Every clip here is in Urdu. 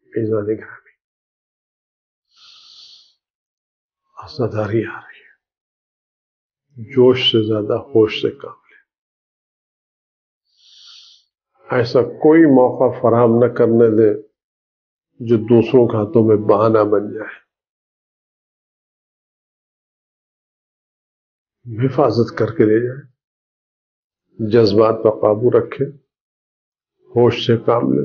ایزان گرامی، عزاداری آ رہی ہے، جوش سے زیادہ ہوش سے کام لیں۔ ایسا کوئی موقع فراہم نہ کرنے دیں جو دوسروں کے ہاتھوں میں بہانہ بن جائے۔ حفاظت کر کے لے جائیں، جذبات پر قابو رکھیں، ہوش سے کام لیں،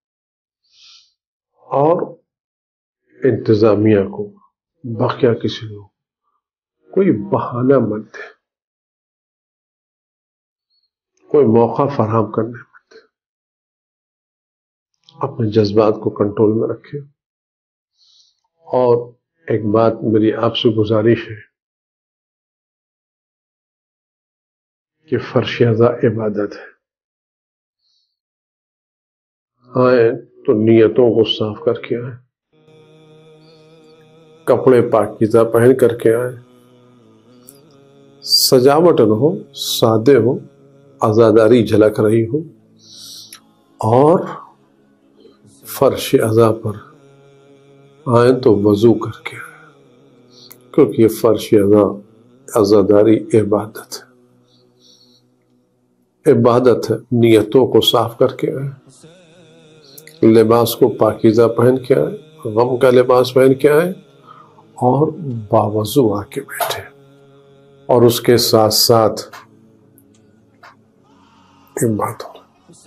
اور انتظامیہ کو، بقیہ کسی کو کوئی بہانہ مت دیں، کوئی موقع فراہم کرنے مت دیں، اپنے جذبات کو کنٹرول میں رکھیں۔ اور ایک بات میری آپ سے گزارش ہے کہ فرش ازا عبادت ہے، آئیں تو نیتوں کو صاف کر کے آئیں، کپڑے پاکیزہ پہن کر کے آئیں، سجاوٹ نہ ہو، سادے ہو، عزاداری جھلک رہی ہو، اور فرش ازا پر آئیں تو وضو کر کے آئیں، کیونکہ یہ فرش ازا، عزاداری عبادت ہے، عبادت ہے۔ نیتوں کو صاف کر کے آئیں، لباس کو پاکیزہ پہن کے آئیں، غم کا لباس پہن کے آئیں، اور باوضو آ کے بیٹھے، اور اس کے ساتھ ساتھ ایک بات ہو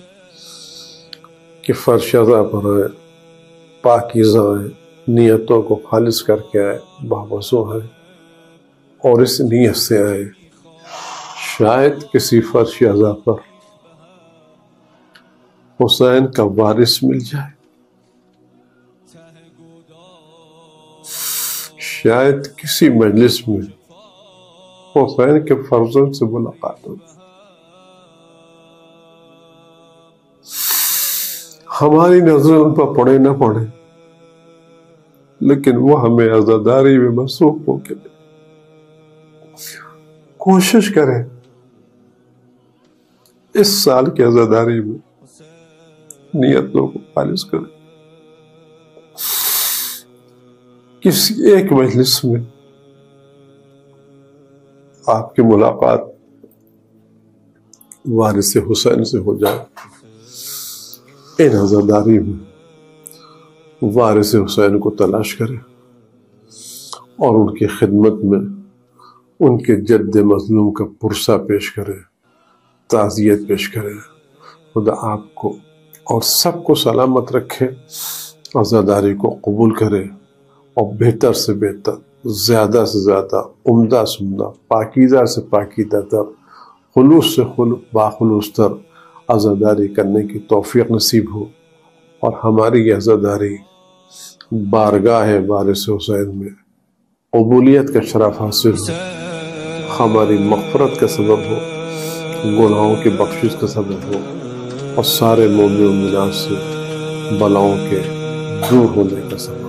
کہ فرش ازا پر آئیں، پاکیزہ آئیں، نیتوں کو خالص کر کے آئیں، باوضو آئیں، اور اس نیت سے آئیں شاید کسی فرش ازا پر حسین کا وارث مل جائے، شاید کسی مجلس میں حسین کے فرزند سے ملاقات ہو۔ ہماری نظریں ان پر پڑے نہ پڑے، لیکن وہ ہمیں عزاداری میں مصروف ہو کے کوشش کریں اس سال کی عزاداری میں نیتوں کو خالص کریں، کسی ایک مجلس میں آپ کی ملاقات وارث حسین سے ہو جائے، ان عزاداری میں وارث حسین کو تلاش کریں اور ان کی خدمت میں ان کے جد مظلوم کا پرسہ پیش کریں، تعزیت پیش کریں۔ خدا آپ کو اور سب کو سلامت رکھے، عزاداری کو قبول کرے، اور بہتر سے بہتر، زیادہ سے زیادہ، عمدہ سے عمدہ، پاکیزہ سے پاکیزہ تر، خلوص سے باخلوص تر عزاداری کرنے کی توفیق نصیب ہو، اور ہماری یہ عزاداری بارگاہ وارث حسین میں قبولیت کا شرف حاصل ہو، ہماری مغفرت کا سبب ہو، گناہوں کی بخشش کا سبب ہو، اور سارے مومن و مومنات سے بلاؤں کے دور ہونے کا سبب